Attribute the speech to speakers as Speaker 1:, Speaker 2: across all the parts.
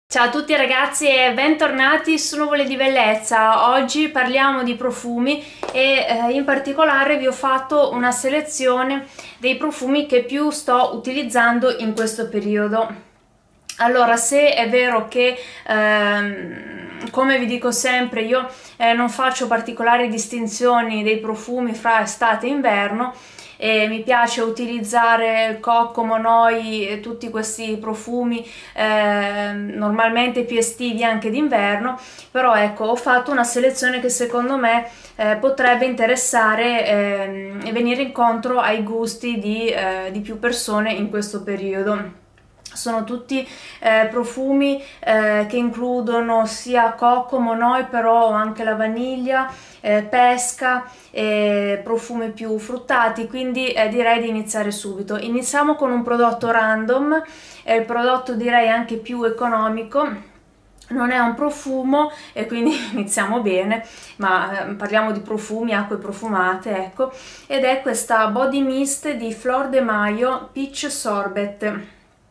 Speaker 1: Ciao a tutti ragazzi e bentornati su Nuvole di Bellezza. Oggi parliamo di profumi e in particolare vi ho fatto una selezione dei profumi che più sto utilizzando in questo periodo. Allora, se è vero che come vi dico sempre io non faccio particolari distinzioni dei profumi fra estate e inverno, e mi piace utilizzare il cocco, monoi e tutti questi profumi normalmente più estivi anche d'inverno, però ecco, ho fatto una selezione che secondo me potrebbe interessare e venire incontro ai gusti di più persone in questo periodo. Sono tutti profumi che includono sia cocco, monoi, però anche la vaniglia, pesca, profumi più fruttati, quindi direi di iniziare subito. Iniziamo con un prodotto random, il prodotto direi anche più economico. Non è un profumo e quindi iniziamo bene, ma parliamo di profumi, acque profumate, ecco, ed è questa body mist di Flor de Mayo Peach Sorbet.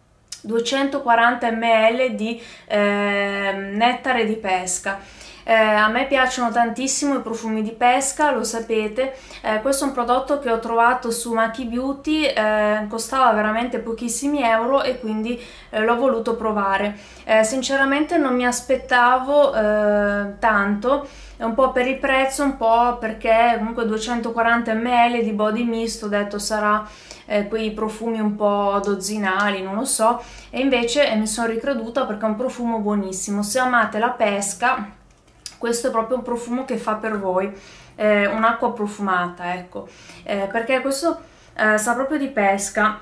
Speaker 1: 240 ml di nettare di pesca. A me piacciono tantissimo i profumi di pesca, lo sapete. Questo è un prodotto che ho trovato su Maki Beauty, costava veramente pochissimi euro e quindi l'ho voluto provare. Sinceramente non mi aspettavo tanto, un po' per il prezzo, un po' perché comunque 240 ml di body mist, ho detto sarà quei profumi un po' dozzinali, non lo so, e invece mi sono ricreduta perché è un profumo buonissimo. Se amate la pesca, questo è proprio un profumo che fa per voi, un'acqua profumata, ecco, perché questo sa proprio di pesca,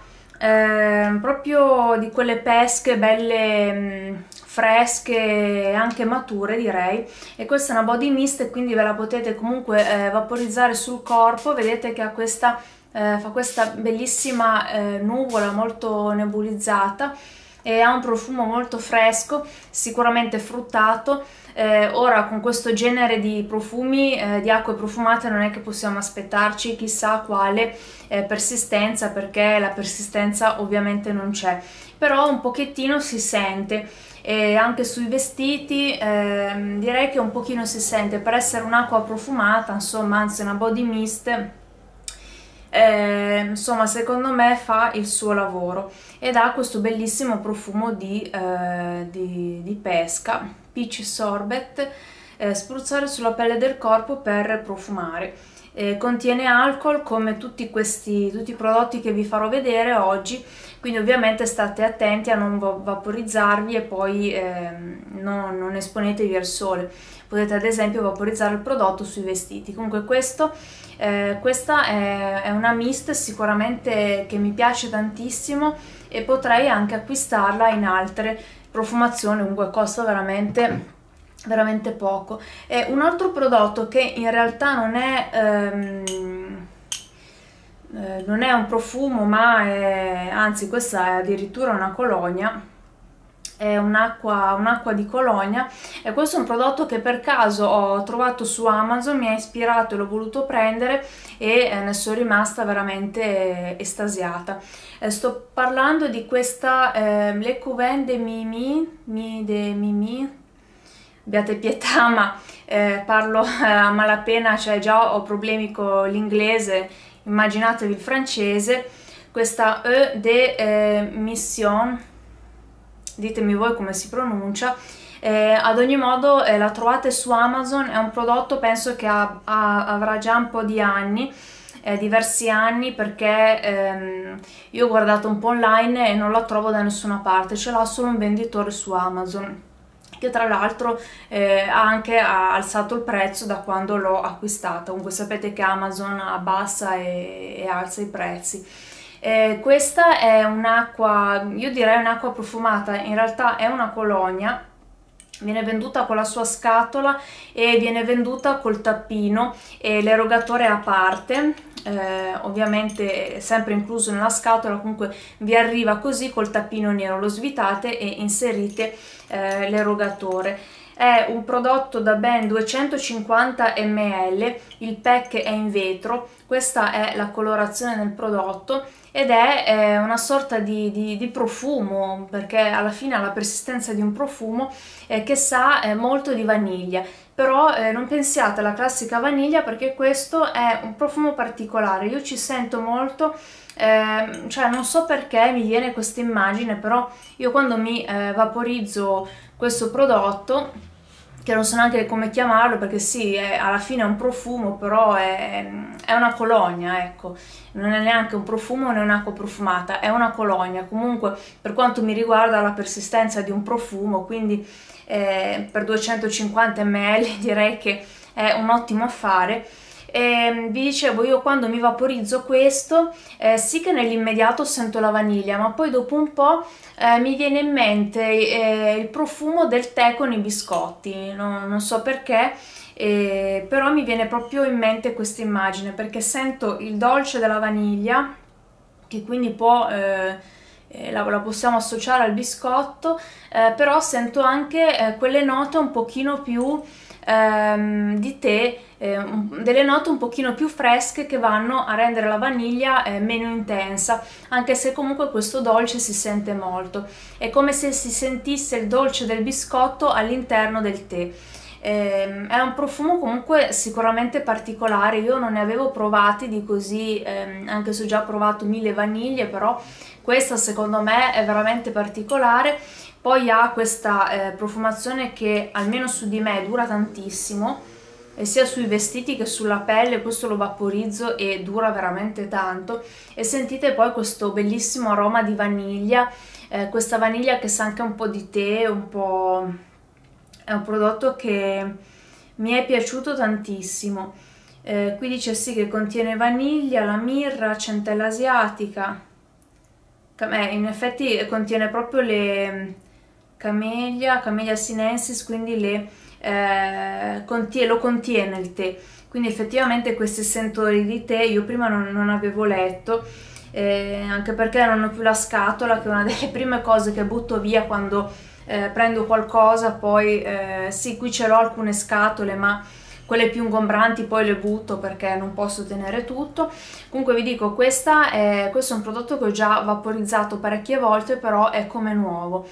Speaker 1: proprio di quelle pesche belle fresche, anche mature direi. E questa è una body mist e quindi ve la potete comunque vaporizzare sul corpo. Vedete che ha questa fa questa bellissima nuvola molto nebulizzata e ha un profumo molto fresco, sicuramente fruttato. Ora con questo genere di profumi, di acque profumate, non è che possiamo aspettarci chissà quale persistenza, perché la persistenza ovviamente non c'è, però un pochettino si sente. E anche sui vestiti direi che un pochino si sente, per essere un'acqua profumata, insomma, anzi una body mist. Insomma, secondo me fa il suo lavoro ed ha questo bellissimo profumo di pesca, peach sorbet, spruzzare sulla pelle del corpo per profumare. Contiene alcol come tutti i prodotti che vi farò vedere oggi, quindi ovviamente state attenti a non vaporizzarvi e poi non esponetevi al sole. Potete ad esempio vaporizzare il prodotto sui vestiti. Comunque questa è una mist sicuramente che mi piace tantissimo e potrei anche acquistarla in altre profumazioni, comunque costa veramente poco. È un altro prodotto che in realtà non è un profumo, ma anzi questa è addirittura una colonia. È un'acqua di Colonia, e questo è un prodotto che per caso ho trovato su Amazon, mi ha ispirato e l'ho voluto prendere e ne sono rimasta veramente estasiata. Sto parlando di questa Le Couvent de Mimi, abbiate pietà, ma parlo a malapena, cioè già ho problemi con l'inglese, immaginatevi il francese. Questa E de Mission, ditemi voi come si pronuncia. Ad ogni modo la trovate su Amazon, è un prodotto penso che avrà già un po' di anni, diversi anni, perché io ho guardato un po' online e non la trovo da nessuna parte, ce l'ha solo un venditore su Amazon, che tra l'altro ha anche alzato il prezzo da quando l'ho acquistata. Comunque sapete che Amazon abbassa e alza i prezzi. Questa è un'acqua, io direi un'acqua profumata, in realtà è una colonia, viene venduta con la sua scatola e viene venduta col tappino e l'erogatore è a parte, ovviamente sempre incluso nella scatola. Comunque vi arriva così col tappino nero, lo svitate e inserite l'erogatore. È un prodotto da ben 250 ml, il pack è in vetro, questa è la colorazione del prodotto ed è una sorta di profumo, perché alla fine ha la persistenza di un profumo che sa molto di vaniglia, però non pensiate alla classica vaniglia, perché questo è un profumo particolare. Io ci sento molto, cioè non so perché mi viene questa immagine, però io quando mi vaporizzo questo prodotto, che non so neanche come chiamarlo, perché sì, alla fine è un profumo, però è una colonia, ecco, non è neanche un profumo né un'acqua profumata, è una colonia. Comunque per quanto mi riguarda ha la persistenza di un profumo, quindi per 250 ml direi che è un ottimo affare. Vi dicevo, io quando mi vaporizzo questo sì che nell'immediato sento la vaniglia, ma poi dopo un po' mi viene in mente il profumo del tè con i biscotti, non so perché, però mi viene proprio in mente questa immagine, perché sento il dolce della vaniglia, che quindi può la possiamo associare al biscotto, però sento anche quelle note un pochino più di tè, delle note un pochino più fresche che vanno a rendere la vaniglia meno intensa, anche se comunque questo dolce si sente molto. È come se si sentisse il dolce del biscotto all'interno del tè. È un profumo comunque sicuramente particolare, io non ne avevo provati di così, anche se ho già provato 1000 vaniglie, però questa secondo me è veramente particolare. Poi ha questa profumazione che almeno su di me dura tantissimo, sia sui vestiti che sulla pelle. Questo lo vaporizzo e dura veramente tanto, e sentite poi questo bellissimo aroma di vaniglia, questa vaniglia che sa anche un po' di tè, un po'... è un prodotto che mi è piaciuto tantissimo. Qui dice sì che contiene vaniglia, la mirra, centella asiatica, in effetti contiene proprio le Camellia sinensis, quindi lo contiene il tè, quindi effettivamente questi sentori di tè io prima non avevo letto, anche perché non ho più la scatola, che è una delle prime cose che butto via quando prendo qualcosa. Poi sì, qui ce l'ho alcune scatole, ma quelle più ingombranti poi le butto perché non posso tenere tutto. Comunque vi dico, questo è un prodotto che ho già vaporizzato parecchie volte, però è come nuovo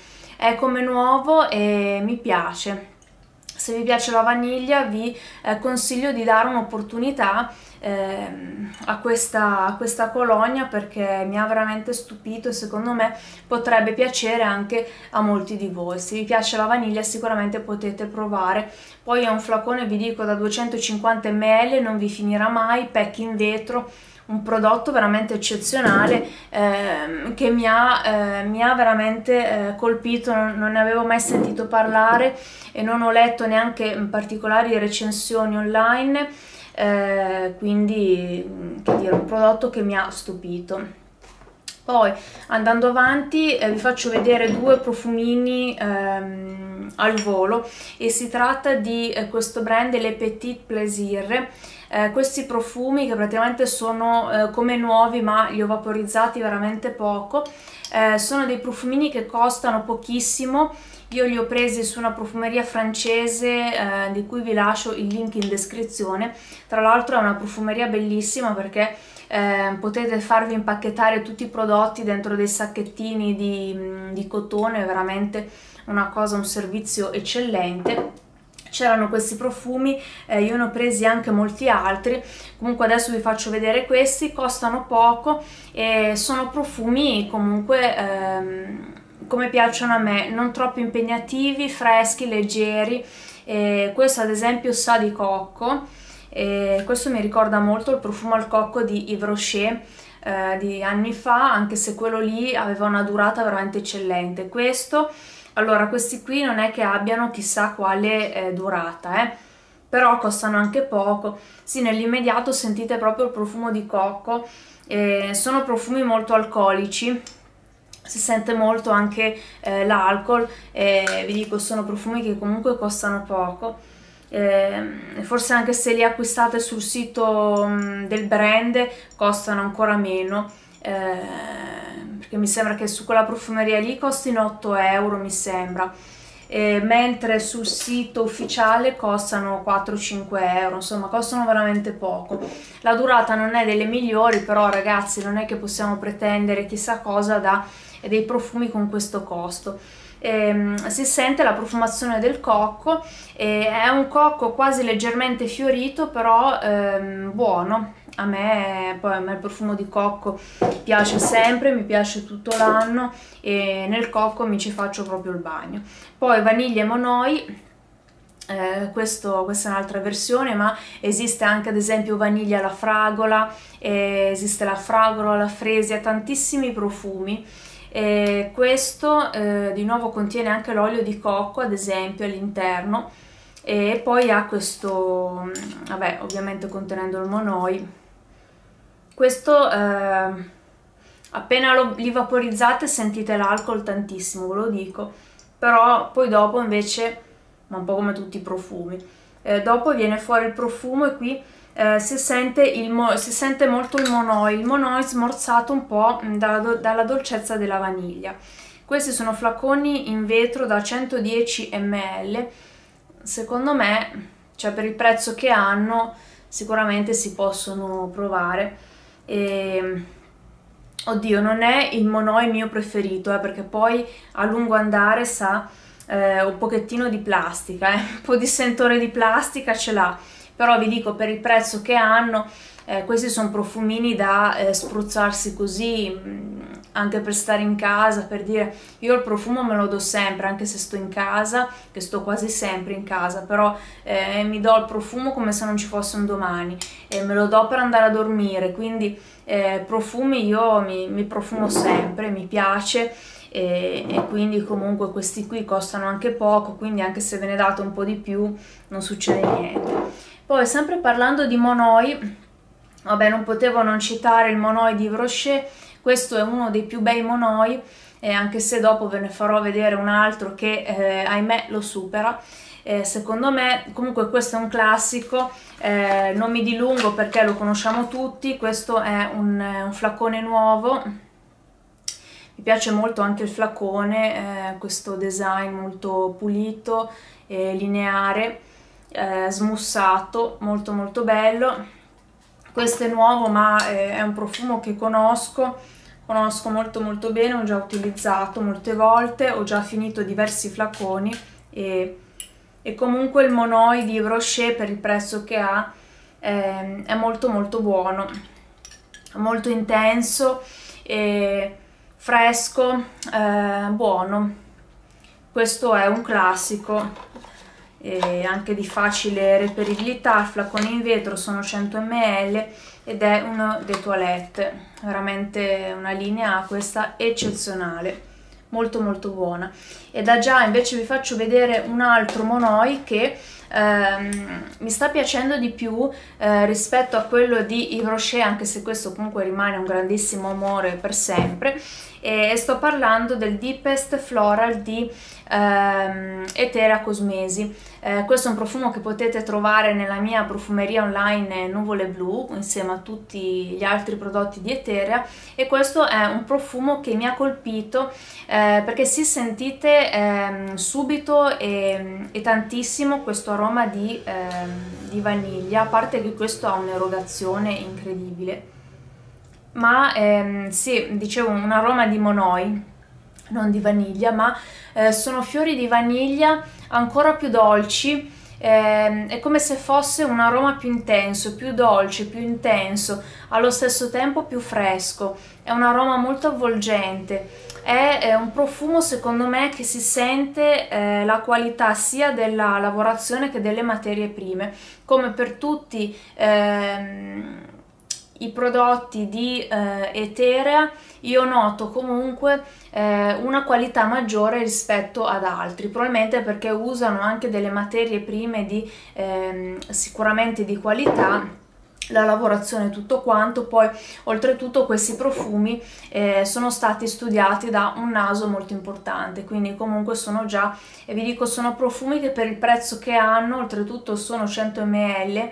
Speaker 1: e mi piace. Se vi piace la vaniglia vi consiglio di dare un'opportunità a questa colonia, perché mi ha veramente stupito e secondo me potrebbe piacere anche a molti di voi. Se vi piace la vaniglia sicuramente potete provare. Poi è un flacone, vi dico, da 250 ml, non vi finirà mai, PEC in vetro, un prodotto veramente eccezionale, che mi ha veramente colpito. Non ne avevo mai sentito parlare e non ho letto neanche particolari recensioni online, quindi che dire, un prodotto che mi ha stupito. Poi andando avanti vi faccio vedere due profumini al volo, e si tratta di questo brand Le Petit Plaisir. Questi profumi, che praticamente sono come nuovi ma li ho vaporizzati veramente poco, sono dei profumini che costano pochissimo. Io li ho presi su una profumeria francese, di cui vi lascio il link in descrizione. Tra l'altro è una profumeria bellissima, perché potete farvi impacchettare tutti i prodotti dentro dei sacchettini di cotone, è veramente una cosa, un servizio eccellente. C'erano questi profumi, io ne ho presi anche molti altri. Comunque adesso vi faccio vedere questi, costano poco e sono profumi comunque come piacciono a me, non troppo impegnativi, freschi, leggeri. Questo ad esempio sa di cocco, questo mi ricorda molto il profumo al cocco di Yves Rocher di anni fa, anche se quello lì aveva una durata veramente eccellente. Allora, questi qui non è che abbiano chissà quale durata, però costano anche poco. Sì, nell'immediato sentite proprio il profumo di cocco. Sono profumi molto alcolici, si sente molto anche l'alcol. Vi dico, sono profumi che comunque costano poco. Forse anche se li acquistate sul sito del brand costano ancora meno, perché mi sembra che su quella profumeria lì costino 8 euro, mi sembra. mentre sul sito ufficiale costano 4-5 euro, insomma costano veramente poco. La durata non è delle migliori, però ragazzi non è che possiamo pretendere chissà cosa da dei profumi con questo costo. Si sente la profumazione del cocco, è un cocco quasi leggermente fiorito, però buono. Poi a me il profumo di cocco piace sempre, mi piace tutto l'anno e nel cocco mi ci faccio proprio il bagno. Poi vaniglia e monoi, questa è un'altra versione, ma esiste anche ad esempio vaniglia alla fragola, esiste la fragola alla fresia, tantissimi profumi. Questo di nuovo contiene anche l'olio di cocco ad esempio all'interno, e poi ha questo, vabbè, ovviamente contenendo il monoi. Questo appena li vaporizzate sentite l'alcol tantissimo, ve lo dico, però poi dopo invece, ma un po' come tutti i profumi, dopo viene fuori il profumo e qui si sente molto il monoi smorzato un po' dalla dolcezza della vaniglia. Questi sono flaconi in vetro da 110 ml, secondo me, cioè per il prezzo che hanno, sicuramente si possono provare. Oddio, non è il monoi mio preferito, perché poi a lungo andare sa un pochettino di plastica, un po' di sentore di plastica ce l'ha, però vi dico, per il prezzo che hanno, questi sono profumini da spruzzarsi così, anche per stare in casa, per dire, io il profumo me lo do sempre, anche se sto in casa, che sto quasi sempre in casa, però mi do il profumo come se non ci fosse un domani, e me lo do per andare a dormire, quindi profumi io mi profumo sempre, mi piace, e quindi comunque questi qui costano anche poco, quindi anche se ve ne date un po' di più non succede niente. Poi sempre parlando di monoi, vabbè, non potevo non citare il monoi di Yves Rocher. Questo è uno dei più bei monoi, anche se dopo ve ne farò vedere un altro che ahimè lo supera. Secondo me, comunque questo è un classico, non mi dilungo perché lo conosciamo tutti. Questo è un flacone nuovo, mi piace molto anche il flacone, questo design molto pulito, lineare, smussato, molto molto bello. Questo è nuovo, ma è un profumo che conosco molto molto bene, ho già utilizzato molte volte, ho già finito diversi flaconi, e comunque il monoi di Yves Rocher, per il prezzo che ha, è molto molto buono, molto intenso, fresco, buono. Questo è un classico, anche di facile reperibilità. Il flacone in vetro, sono 100 ml ed è uno dei toilette, veramente una linea questa eccezionale, molto molto buona. E da già invece vi faccio vedere un altro monoi che mi sta piacendo di più rispetto a quello di Yves Rocher, anche se questo comunque rimane un grandissimo amore per sempre, e sto parlando del Deepest Floral di Eterea Cosmesi. Questo è un profumo che potete trovare nella mia profumeria online Nuvole Blu insieme a tutti gli altri prodotti di Eterea, e questo è un profumo che mi ha colpito perché si sentite subito e tantissimo questo aroma di vaniglia, a parte che questo ha un'erogazione incredibile, ma sì, dicevo, un aroma di monoi, non di vaniglia, ma sono fiori di vaniglia ancora più dolci, è come se fosse un aroma più intenso, più dolce, più intenso, allo stesso tempo più fresco, è un aroma molto avvolgente, è un profumo secondo me che si sente la qualità sia della lavorazione che delle materie prime, come per tutti i prodotti di Eterea. Io noto comunque una qualità maggiore rispetto ad altri, probabilmente perché usano anche delle materie prime sicuramente di qualità, la lavorazione, tutto quanto. Poi oltretutto questi profumi sono stati studiati da un naso molto importante, quindi comunque sono già, e vi dico, sono profumi che per il prezzo che hanno, oltretutto sono 100 ml,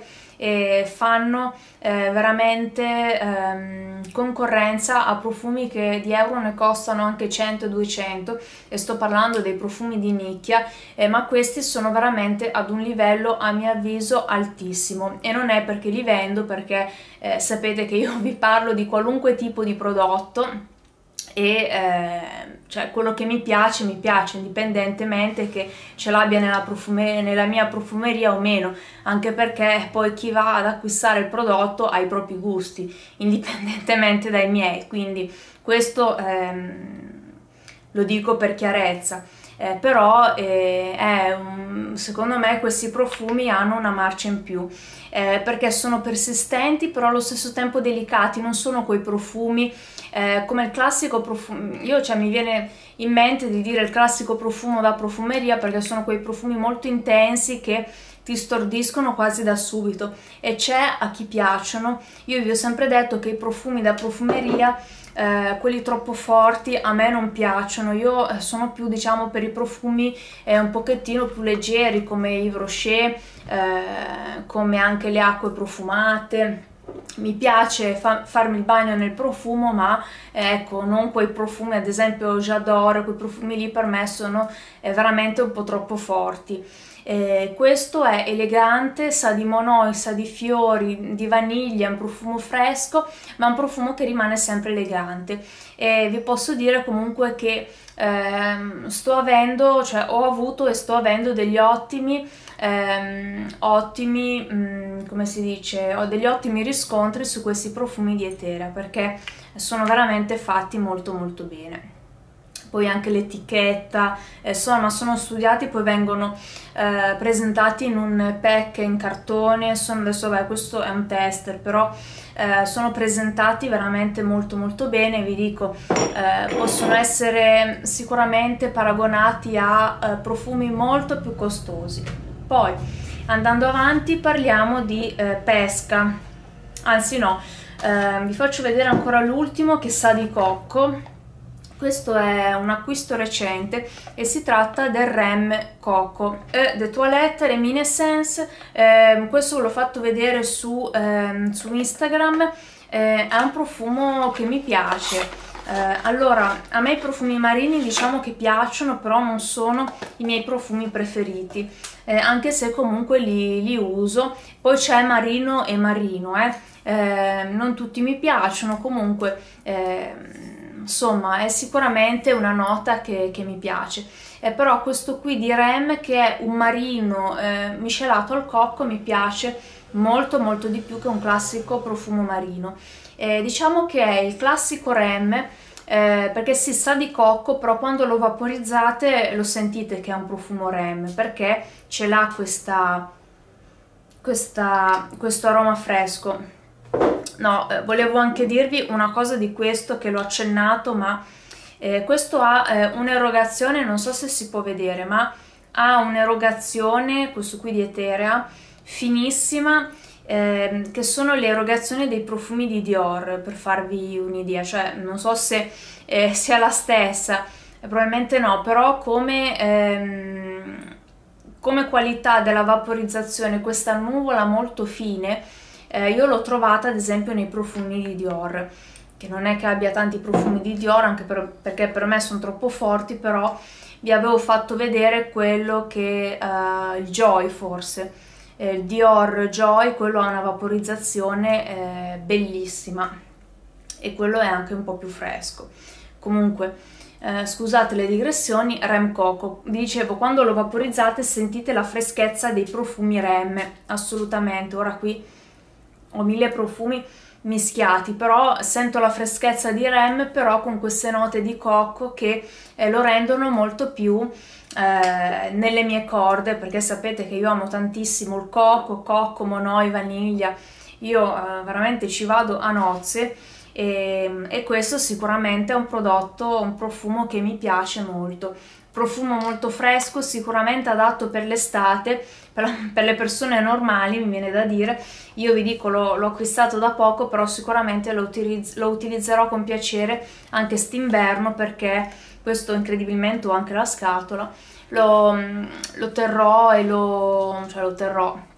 Speaker 1: e fanno veramente concorrenza a profumi che di euro ne costano anche 100-200, e sto parlando dei profumi di nicchia, ma questi sono veramente ad un livello a mio avviso altissimo, e non è perché li vendo, perché sapete che io vi parlo di qualunque tipo di prodotto e cioè quello che mi piace indipendentemente che ce l'abbia nella mia profumeria o meno, anche perché poi chi va ad acquistare il prodotto ha i propri gusti indipendentemente dai miei, quindi questo lo dico per chiarezza. Però secondo me questi profumi hanno una marcia in più, perché sono persistenti però allo stesso tempo delicati, non sono quei profumi come il classico profumo. Mi viene in mente di dire il classico profumo da profumeria, perché sono quei profumi molto intensi che ti stordiscono quasi da subito, e c'è a chi piacciono. Io vi ho sempre detto che i profumi da profumeria, quelli troppo forti, a me non piacciono. Io sono più, diciamo, per i profumi un pochettino più leggeri, come Yves Rocher, come anche le acque profumate. Mi piace farmi il bagno nel profumo, ma ecco, non quei profumi, ad esempio J'adore, quei profumi lì per me sono veramente un po' troppo forti. Questo è elegante, sa di monoi, sa di fiori, di vaniglia, è un profumo fresco, ma un profumo che rimane sempre elegante. E vi posso dire comunque che ho avuto e sto avendo degli come si dice, ho degli ottimi riscontri su questi profumi di Eterea, perché sono veramente fatti molto molto bene. Poi anche l'etichetta, insomma, sono studiati, poi vengono presentati in un pack in cartone. Adesso beh, questo è un tester, però sono presentati veramente molto molto bene. Vi dico, possono essere sicuramente paragonati a profumi molto più costosi. Poi andando avanti parliamo di pesca, anzi no, vi faccio vedere ancora l'ultimo, che sa di cocco. Questo è un acquisto recente e si tratta del Rem Coco de Toilette Reminiscence. Questo l'ho fatto vedere su Instagram. È un profumo che mi piace. Allora, a me i profumi marini diciamo che piacciono, però non sono i miei profumi preferiti, anche se comunque li uso. Poi c'è marino e marino, non tutti mi piacciono, comunque insomma è sicuramente una nota che mi piace. Però questo qui di Rem, che è un marino miscelato al cocco, mi piace molto molto di più che un classico profumo marino. Diciamo che è il classico Rem, perché si sa di cocco, però quando lo vaporizzate lo sentite che è un profumo Rem, perché ce l'ha questo aroma fresco. No, volevo anche dirvi una cosa di questo, che l'ho accennato, ma questo ha un'erogazione, non so se si può vedere, ma ha un'erogazione, questo qui di Eterea, finissima, che sono le erogazioni dei profumi di Dior, per farvi un'idea. Cioè non so se sia la stessa, probabilmente no, però come qualità della vaporizzazione, questa nuvola molto fine, io l'ho trovata ad esempio nei profumi di Dior, che non è che abbia tanti profumi di Dior, anche perché per me sono troppo forti, però vi avevo fatto vedere quello che il Joy, forse il Dior Joy, quello ha una vaporizzazione bellissima, e quello è anche un po' più fresco. Comunque scusate le digressioni. Rem Coco, vi dicevo, quando lo vaporizzate sentite la freschezza dei profumi Rem, assolutamente. Ora qui ho 1000 profumi mischiati, però sento la freschezza di Rem, però con queste note di cocco che lo rendono molto più nelle mie corde, perché sapete che io amo tantissimo il cocco, monoi, vaniglia. Io veramente ci vado a nozze, e questo sicuramente è un profumo che mi piace molto. Profumo molto fresco, sicuramente adatto per l'estate, per le persone normali, mi viene da dire. Io vi dico, l'ho acquistato da poco, però sicuramente lo utilizzerò con piacere anche st'inverno, perché questo incredibilmente ho anche la scatola, lo terrò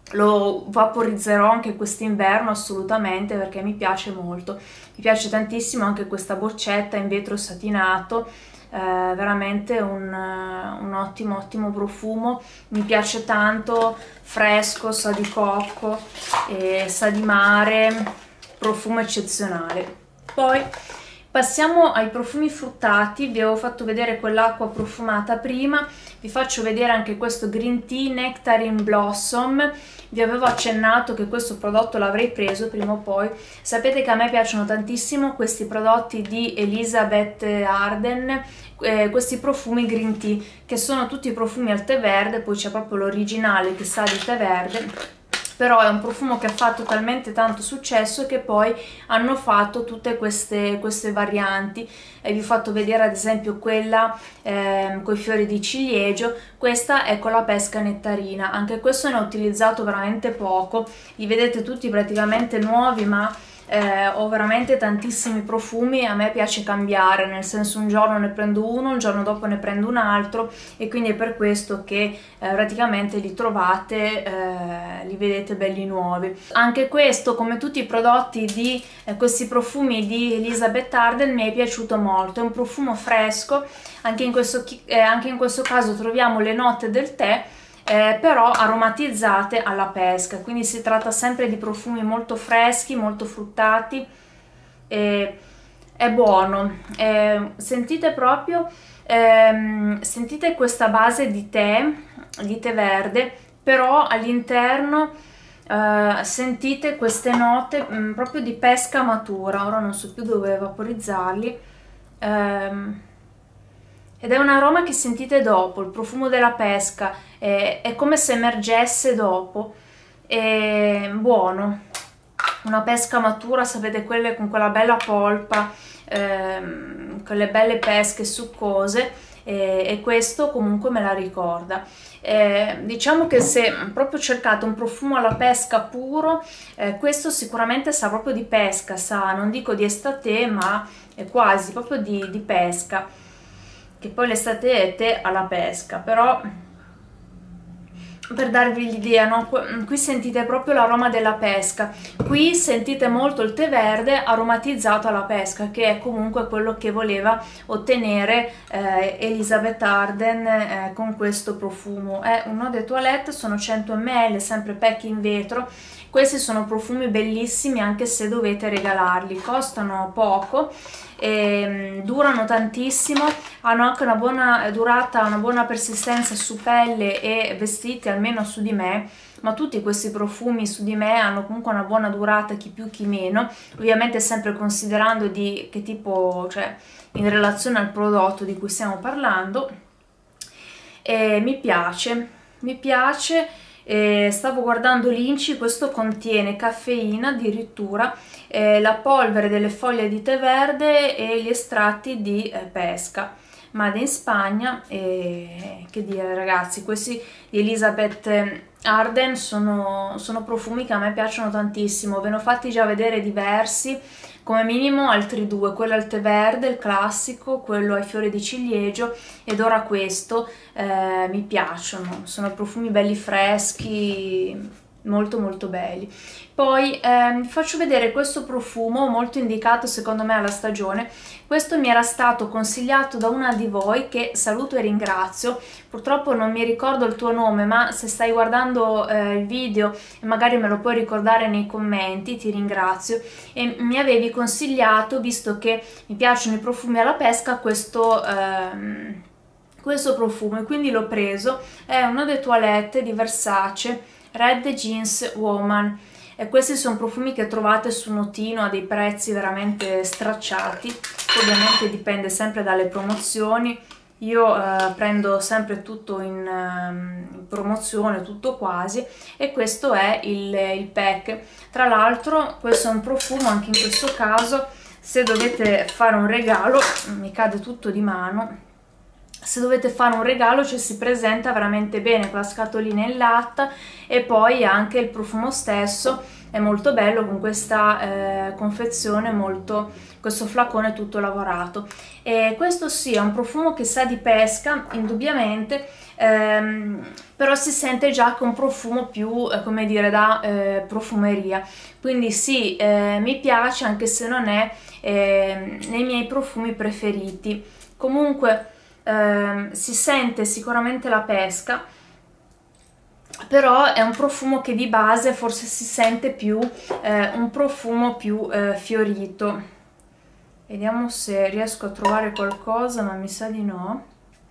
Speaker 1: lo vaporizzerò anche quest'inverno assolutamente, perché mi piace molto. Mi piace tantissimo anche questa boccetta in vetro satinato, veramente un ottimo profumo. Mi piace tanto, fresco, sa di cocco, sa di mare, profumo eccezionale. Poi passiamo ai profumi fruttati. Vi avevo fatto vedere quell'acqua profumata prima, vi faccio vedere anche questo Green Tea Nectarine Blossom. Vi avevo accennato che questo prodotto l'avrei preso prima o poi. Sapete che a me piacciono tantissimo questi prodotti di Elizabeth Arden, questi profumi Green Tea, che sono tutti profumi al tè verde, poi c'è proprio l'originale che sa di tè verde. Però è un profumo che ha fatto talmente tanto successo che poi hanno fatto tutte queste varianti. Vi ho fatto vedere ad esempio quella con i fiori di ciliegio, questa è con la pesca nettarina. Anche questo ne ho utilizzato veramente poco, li vedete tutti praticamente nuovi, ma ho veramente tantissimi profumi. A me piace cambiare, nel senso un giorno ne prendo uno, il giorno dopo ne prendo un altro, e quindi è per questo che praticamente li trovate, li vedete belli nuovi. Anche questo, come tutti i prodotti di questi profumi di Elizabeth Arden, mi è piaciuto molto. È un profumo fresco, anche in questo caso troviamo le note del tè, però aromatizzate alla pesca, quindi si tratta sempre di profumi molto freschi, molto fruttati. È buono, sentite proprio, sentite questa base di tè verde, però all'interno sentite queste note proprio di pesca matura. Ora non so più dove vaporizzarli, ed è un aroma che sentite dopo, il profumo della pesca, è come se emergesse dopo. È buono, una pesca matura, sapete, quelle con quella bella polpa, quelle belle pesche succose, e questo comunque me la ricorda. Diciamo che se proprio cercate un profumo alla pesca puro, questo sicuramente sa proprio di pesca, sa, non dico di estate, ma è quasi proprio di pesca, che poi l'estate è tè alla pesca, però per darvi l'idea, no? Qui sentite proprio l'aroma della pesca, qui sentite molto il tè verde aromatizzato alla pesca, che è comunque quello che voleva ottenere Elizabeth Arden con questo profumo. È un eau de toilette, sono 100 ml, sempre PEC in vetro. Questi sono profumi bellissimi, anche se dovete regalarli, costano poco, durano tantissimo, hanno anche una buona durata, una buona persistenza su pelle e vestiti, almeno su di me. Ma tutti questi profumi su di me hanno comunque una buona durata, chi più chi meno, ovviamente sempre considerando di che tipo, cioè in relazione al prodotto di cui stiamo parlando. Mi piace. Stavo guardando l'INCI, questo contiene caffeina addirittura, la polvere delle foglie di tè verde e gli estratti di pesca, made in Spagna. Che dire, ragazzi, questi di Elizabeth Arden sono profumi che a me piacciono tantissimo. Ve ne ho fatti già vedere diversi, come minimo altri due, quello al tè verde, il classico, quello ai fiori di ciliegio, ed ora questo. Mi piacciono, sono profumi belli freschi, molto molto belli. Poi vi faccio vedere questo profumo molto indicato secondo me alla stagione. Questo mi era stato consigliato da una di voi che saluto e ringrazio. Purtroppo non mi ricordo il tuo nome, ma se stai guardando il video e magari me lo puoi ricordare nei commenti, ti ringrazio. E mi avevi consigliato, visto che mi piacciono i profumi alla pesca, questo profumo, e quindi l'ho preso. È un eau de toilette di Versace, Red Jeans Woman, e questi sono profumi che trovate su Notino a dei prezzi veramente stracciati. Ovviamente dipende sempre dalle promozioni. Io prendo sempre tutto in promozione, tutto quasi, e questo è il pack. Tra l'altro questo è un profumo, anche in questo caso, se dovete fare un regalo, mi cade tutto di mano, se dovete fare un regalo, cioè si presenta veramente bene con la scatolina in latta, e poi anche il profumo stesso è molto bello con questa confezione, questo flacone tutto lavorato. E questo sì, è un profumo che sa di pesca, indubbiamente, però si sente già che è un profumo più, come dire, da profumeria. Quindi sì, mi piace, anche se non è nei miei profumi preferiti. Comunque si sente sicuramente la pesca, però è un profumo che di base forse si sente più un profumo più fiorito. Vediamo se riesco a trovare qualcosa, ma mi sa di no.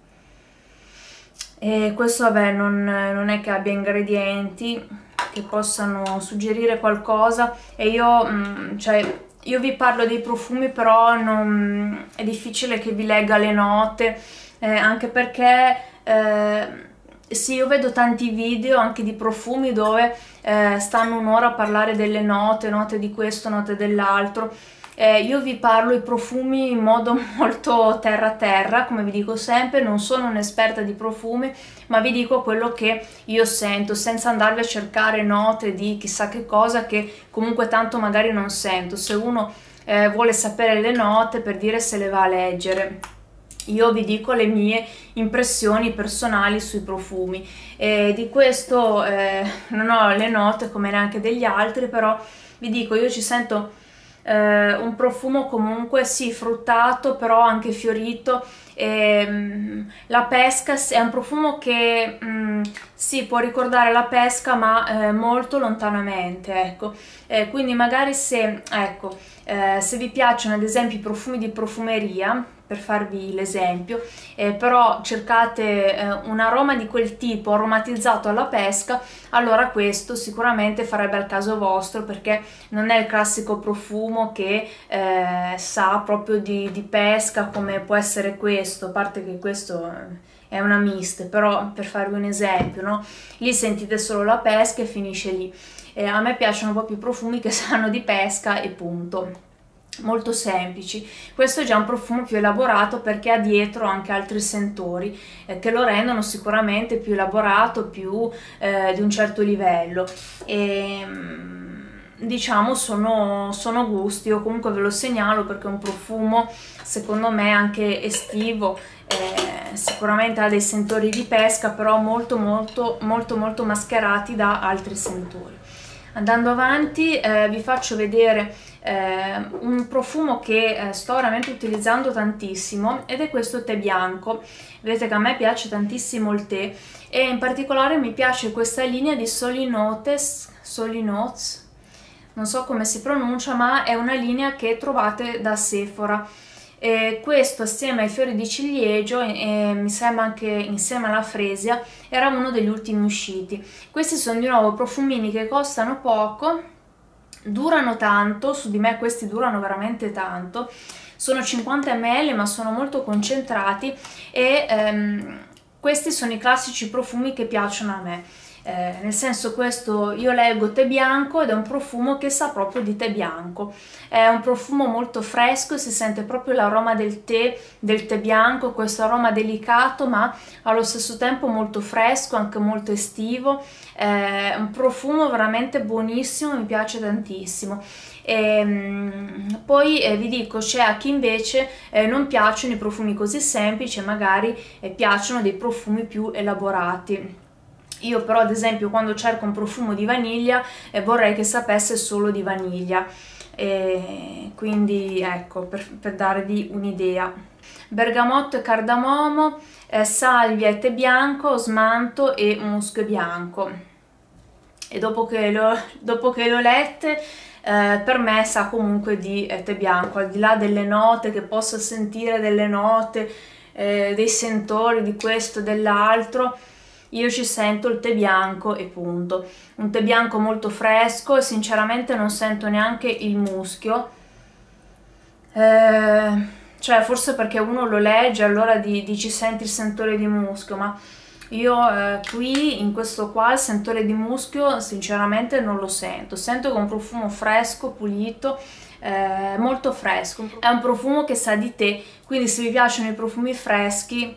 Speaker 1: E questo vabbè non è che abbia ingredienti che possano suggerire qualcosa, e io io vi parlo dei profumi, però è difficile che vi legga le note, anche perché sì, io vedo tanti video anche di profumi dove stanno un'ora a parlare delle note, note di questo, note dell'altro. Io vi parlo i profumi in modo molto terra, come vi dico sempre, non sono un'esperta di profumi, ma vi dico quello che io sento, senza andarvi a cercare note di chissà che cosa che comunque tanto magari non sento. Se uno vuole sapere le note, per dire, se le va a leggere. Io vi dico le mie impressioni personali sui profumi, e di questo non ho le note come neanche degli altri, però vi dico, io ci sento un profumo comunque sì fruttato, però anche fiorito. La pesca è un profumo che sì, può ricordare la pesca, ma molto lontanamente, ecco. Quindi magari se vi piacciono ad esempio i profumi di profumeria, per farvi l'esempio, però cercate un aroma di quel tipo aromatizzato alla pesca, allora questo sicuramente farebbe al caso vostro, perché non è il classico profumo che sa proprio di pesca, come può essere questo, a parte che questo è una mist, però per farvi un esempio, no? Lì sentite solo la pesca e finisce lì. A me piacciono proprio i profumi che sanno di pesca e punto. Molto semplici. Questo è già un profumo più elaborato, perché ha dietro anche altri sentori che lo rendono sicuramente più elaborato, più di un certo livello. E diciamo sono gusti, o comunque ve lo segnalo perché è un profumo secondo me anche estivo. Sicuramente ha dei sentori di pesca, però molto mascherati da altri sentori. Andando avanti vi faccio vedere un profumo che sto veramente utilizzando tantissimo, ed è questo tè bianco. Vedete che a me piace tantissimo il tè, e in particolare mi piace questa linea di Soli Notes, non so come si pronuncia, ma è una linea che trovate da Sephora. Questo assieme ai fiori di ciliegio e mi sembra anche insieme alla fresia era uno degli ultimi usciti. Questi sono di nuovo profumini che costano poco, durano tanto, su di me questi durano veramente tanto, sono 50 ml ma sono molto concentrati, e questi sono i classici profumi che piacciono a me. Nel senso, questo io leggo tè bianco ed è un profumo che sa proprio di tè bianco, è un profumo molto fresco, si sente proprio l'aroma del tè bianco, questo aroma delicato ma allo stesso tempo molto fresco, anche molto estivo. È un profumo veramente buonissimo, mi piace tantissimo. Poi vi dico, c'è a chi invece non piacciono i profumi così semplici, magari piacciono dei profumi più elaborati. Io però ad esempio quando cerco un profumo di vaniglia vorrei che sapesse solo di vaniglia, quindi ecco, per darvi un'idea. Bergamotto e cardamomo, salvia e tè bianco, osmanto e muschio bianco. E dopo che le ho lette, per me sa comunque di tè bianco, al di là delle note, che posso sentire delle note, dei sentori di questo e dell'altro. Io ci sento il tè bianco e punto. Un tè bianco molto fresco, e sinceramente non sento neanche il muschio. Cioè forse perché uno lo legge, allora dici senti il sentore di muschio, ma io qui in questo qua il sentore di muschio sinceramente non lo sento. Sento che è un profumo fresco, pulito, molto fresco. È un profumo che sa di tè, quindi se vi piacciono i profumi freschi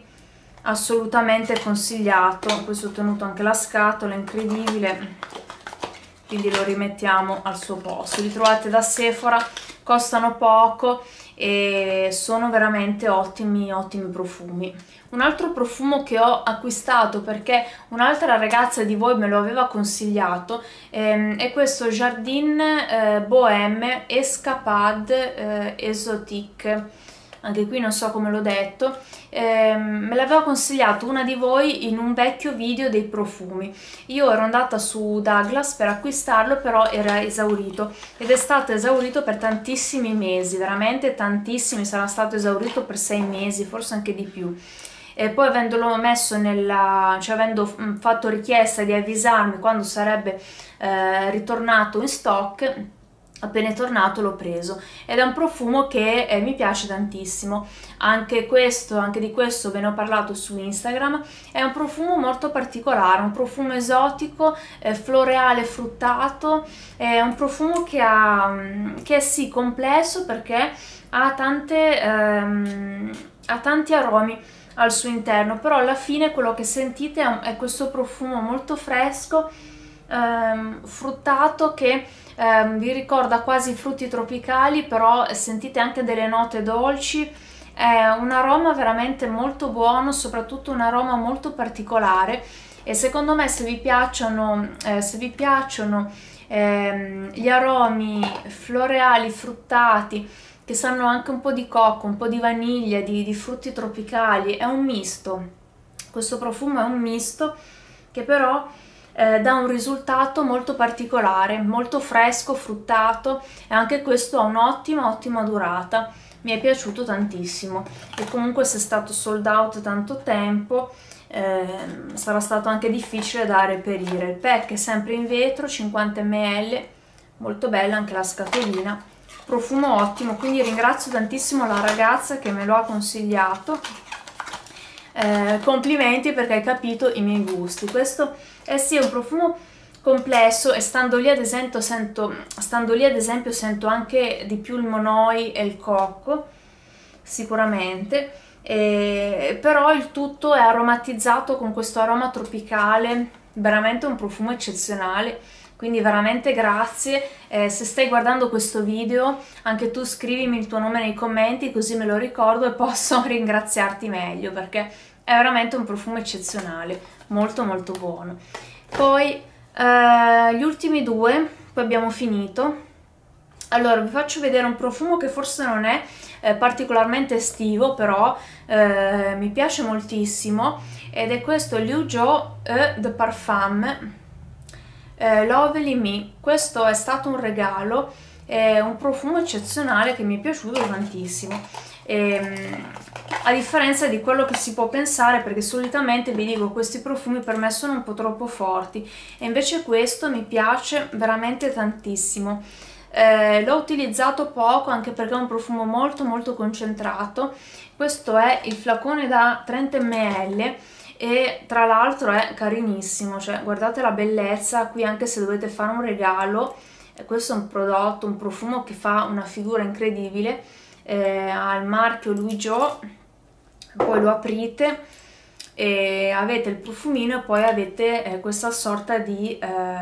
Speaker 1: assolutamente consigliato. Questo ho tenuto anche la scatola, incredibile, quindi lo rimettiamo al suo posto. Li trovate da Sephora, costano poco e sono veramente ottimi profumi. Un altro profumo che ho acquistato perché un'altra ragazza di voi me lo aveva consigliato è questo Jardin Bohème Escapade Exotique. Anche qui non so come l'ho detto, me l'aveva consigliato una di voi in un vecchio video dei profumi. Io ero andata su Douglas per acquistarlo, però era esaurito ed è stato esaurito per tantissimi mesi, veramente tantissimi, sarà stato esaurito per 6 mesi, forse anche di più. E poi avendolo messo cioè avendo fatto richiesta di avvisarmi quando sarebbe ritornato in stock, appena è tornato l'ho preso ed è un profumo che mi piace tantissimo. Anche di questo ve ne ho parlato su Instagram. È un profumo molto particolare, un profumo esotico, floreale, fruttato. È un profumo che è sì complesso perché ha tanti aromi al suo interno, però alla fine quello che sentite è questo profumo molto fresco, fruttato, che vi ricorda quasi frutti tropicali, però sentite anche delle note dolci. È un aroma veramente molto buono, soprattutto un aroma molto particolare, e secondo me se vi piacciono gli aromi floreali, fruttati, che sanno anche un po' di cocco, un po' di vaniglia, di frutti tropicali, è un misto. Questo profumo è un misto che però dà un risultato molto particolare, molto fresco, fruttato, e anche questo ha un'ottima durata. Mi è piaciuto tantissimo e comunque se è stato sold out tanto tempo sarà stato anche difficile da reperire. Il pack è sempre in vetro, 50 ml, molto bella anche la scatolina, profumo ottimo, quindi ringrazio tantissimo la ragazza che me lo ha consigliato. Complimenti perché hai capito i miei gusti. Questo è sì un profumo complesso e stando lì ad esempio sento anche di più il monoi e il cocco sicuramente, però il tutto è aromatizzato con questo aroma tropicale, veramente un profumo eccezionale. Quindi veramente grazie. Se stai guardando questo video anche tu scrivimi il tuo nome nei commenti, così me lo ricordo e posso ringraziarti meglio, perché è veramente un profumo eccezionale, molto buono. Poi gli ultimi due, poi abbiamo finito. Allora vi faccio vedere un profumo che forse non è particolarmente estivo, però mi piace moltissimo, ed è questo Liu Zhou Eau de Parfum Lovely Me. Questo è stato un regalo, è un profumo eccezionale che mi è piaciuto tantissimo, a differenza di quello che si può pensare, perché solitamente vi dico questi profumi per me sono un po' troppo forti, e invece questo mi piace veramente tantissimo. L'ho utilizzato poco anche perché è un profumo molto concentrato. Questo è il flacone da 30 ml e tra l'altro è carinissimo, cioè guardate la bellezza qui, anche se dovete fare un regalo. Questo è un prodotto, un profumo che fa una figura incredibile, ha il marchio Louis Jo, poi lo aprite e avete il profumino e poi avete questa sorta di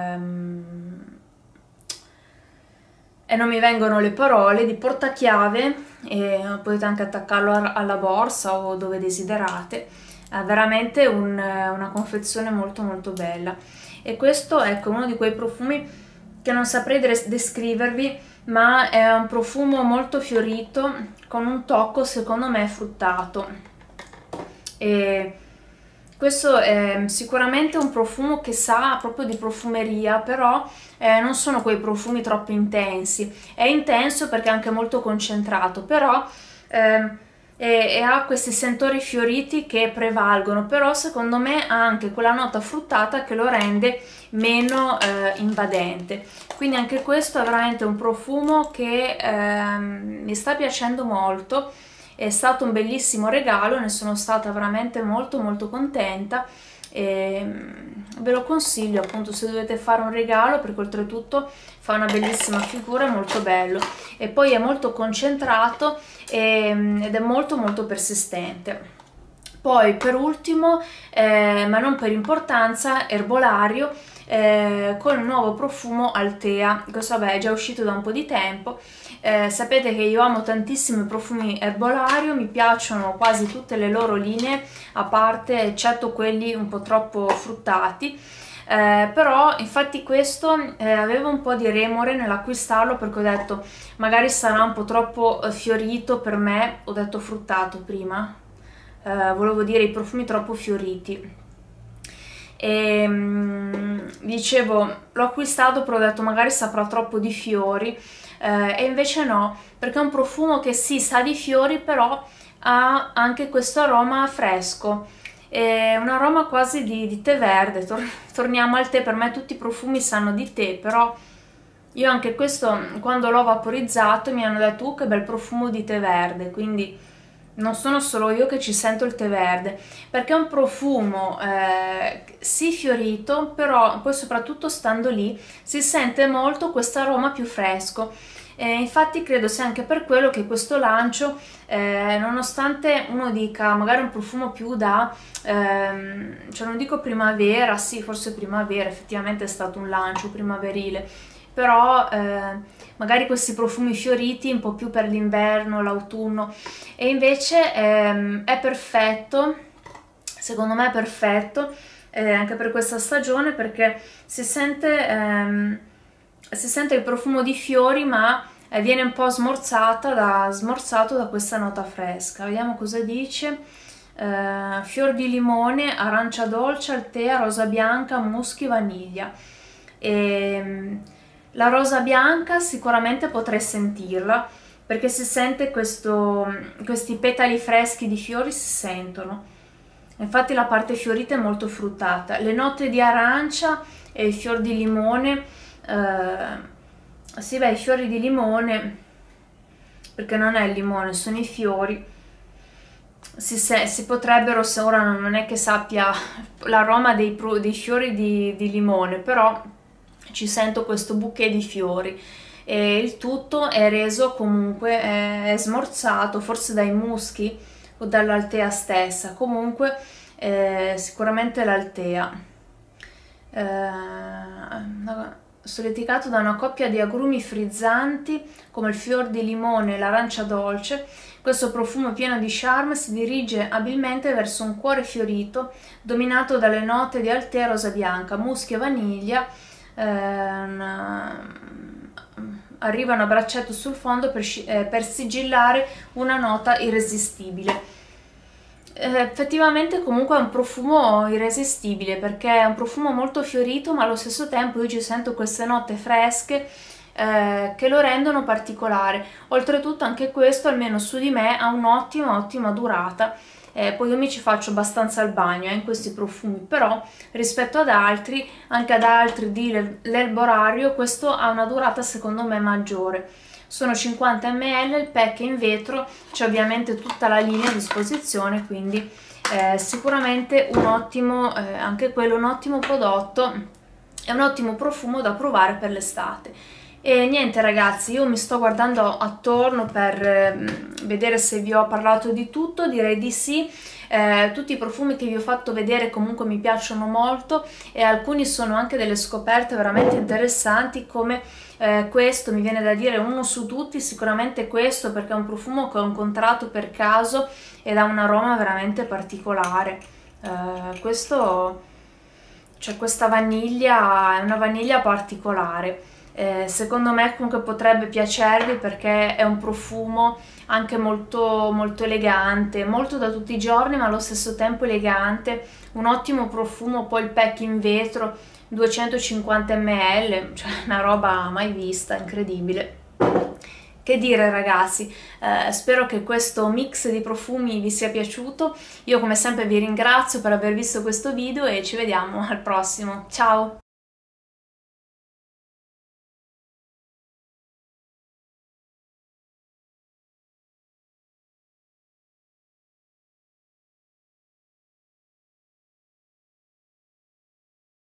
Speaker 1: e non mi vengono le parole, di portachiave, e potete anche attaccarlo alla borsa o dove desiderate. È veramente una confezione molto bella, e questo ecco uno di quei profumi che non saprei descrivervi, ma è un profumo molto fiorito con un tocco secondo me fruttato, e questo è sicuramente un profumo che sa proprio di profumeria, però non sono quei profumi troppo intensi. È intenso perché è anche molto concentrato, però e ha questi sentori fioriti che prevalgono, però secondo me ha anche quella nota fruttata che lo rende meno invadente. Quindi anche questo è veramente un profumo che mi sta piacendo molto. È stato un bellissimo regalo, ne sono stata veramente molto contenta, e ve lo consiglio appunto se dovete fare un regalo, perché oltretutto fa una bellissima figura, è molto bello, e poi è molto concentrato ed è molto persistente. Poi per ultimo, ma non per importanza, Herbolario, con il nuovo profumo Altea. Questo vabbè è già uscito da un po' di tempo. Sapete che io amo tantissimo i profumi Herbolario, mi piacciono quasi tutte le loro linee, a parte eccetto quelli un po' troppo fruttati. Però infatti questo avevo un po' di remore nell'acquistarlo, perché ho detto magari sarà un po' troppo fiorito per me, ho detto fruttato prima, volevo dire i profumi troppo fioriti. E dicevo, l'ho acquistato però ho detto magari saprà troppo di fiori, e invece no, perché è un profumo che sì, sa di fiori, però ha anche questo aroma fresco, è un aroma quasi di tè verde. Torniamo al tè, per me tutti i profumi sanno di tè, però io anche questo quando l'ho vaporizzato mi hanno detto che bel profumo di tè verde, quindi non sono solo io che ci sento il tè verde, perché è un profumo sì fiorito, però poi soprattutto stando lì si sente molto questo aroma più fresco. Infatti credo sia anche per quello che questo lancio, nonostante uno dica magari un profumo più da, cioè non dico primavera, sì forse primavera, effettivamente è stato un lancio primaverile, però magari questi profumi fioriti un po' più per l'inverno, l'autunno, e invece è perfetto, secondo me è perfetto anche per questa stagione, perché si sente il profumo di fiori, ma viene un po' smorzato da questa nota fresca. Vediamo cosa dice. Fior di limone, arancia dolce, altea, rosa bianca, muschi, vaniglia. La rosa bianca sicuramente potrei sentirla, perché si sente questi petali freschi di fiori, si sentono. Infatti la parte fiorita è molto fruttata. Le note di arancia e il fior di limone, sì beh, i fiori di limone, perché non è il limone, sono i fiori, si potrebbero, se ora non è che sappia l'aroma dei fiori di limone, però ci sento questo bouquet di fiori, e il tutto è reso comunque, è smorzato forse dai muschi o dall'altea stessa, comunque sicuramente l'altea, solleticato da una coppia di agrumi frizzanti come il fior di limone e l'arancia dolce. Questo profumo pieno di charme si dirige abilmente verso un cuore fiorito dominato dalle note di altea, rosa bianca, muschi e vaniglia. Arrivano a braccetto sul fondo per sigillare una nota irresistibile. Effettivamente comunque è un profumo irresistibile, perché è un profumo molto fiorito, ma allo stesso tempo io ci sento queste note fresche che lo rendono particolare. Oltretutto anche questo, almeno su di me, ha un'ottima durata. Poi io mi ci faccio abbastanza al bagno in questi profumi, però rispetto ad altri, anche ad altri di l'Herbolario, questo ha una durata secondo me maggiore. Sono 50 ml, il pack è in vetro, c'è ovviamente tutta la linea a disposizione, quindi sicuramente un ottimo, anche quello un ottimo prodotto, è un ottimo profumo da provare per l'estate. E niente ragazzi, io mi sto guardando attorno per vedere se vi ho parlato di tutto, direi di sì. Tutti i profumi che vi ho fatto vedere comunque mi piacciono molto, e alcuni sono anche delle scoperte veramente interessanti, come questo mi viene da dire uno su tutti, sicuramente questo, perché è un profumo che ho incontrato per caso ed ha un aroma veramente particolare. Questo, cioè questa vaniglia, è una vaniglia particolare. Secondo me comunque potrebbe piacervi, perché è un profumo anche molto elegante, molto da tutti i giorni ma allo stesso tempo elegante, un ottimo profumo. Poi il pack in vetro, 250 ml, cioè una roba mai vista, incredibile. Che dire ragazzi, spero che questo mix di profumi vi sia piaciuto. Io come sempre vi ringrazio per aver visto questo video e ci vediamo al prossimo. Ciao!